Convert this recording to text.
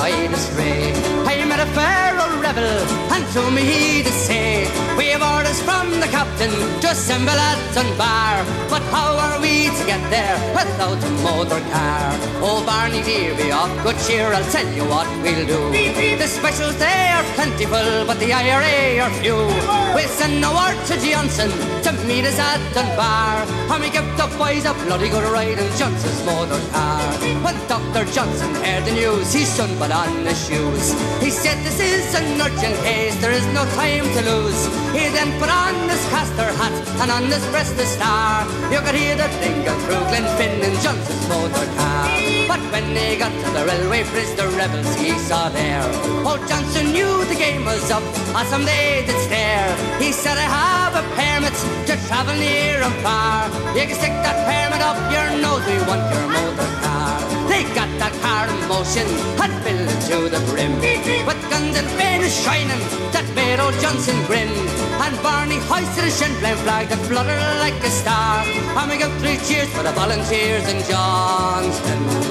wide astray. I met a fair old rebel, and to me he did say, we have orders from the captain to assemble at Dunbar, but how are we to get there without a motor car? Oh Barney dear, be of good cheer, I'll tell you what we'll do. The specials they are plentiful, but the IRA are few. We'll send a word to Johnson to meet us at Dunbar, and we give the boys a bloody good ride in Johnston's Motor Car. When Dr. Johnson heard the news, he soon put on his shoes. He said this is an urgent case, there is no time to lose. He then put on his castor hat and on his breast a star. You could hear the dingle through Glenfin in Johnston's Motor Car. But when they got to the railway bridge, the rebels he saw there. Oh, Johnson knew the game was up, and some they did stare. He said, I have a permit to travel near and far. You can stick that permit up your nose, we want your motor car. They got that car in motion and filled it to the brim, with guns and flames shining that made old Johnson grin. And Barney hoisted a Sinn-Féin flag that fluttered like a star, and we got 3 cheers for the volunteers in Johnston.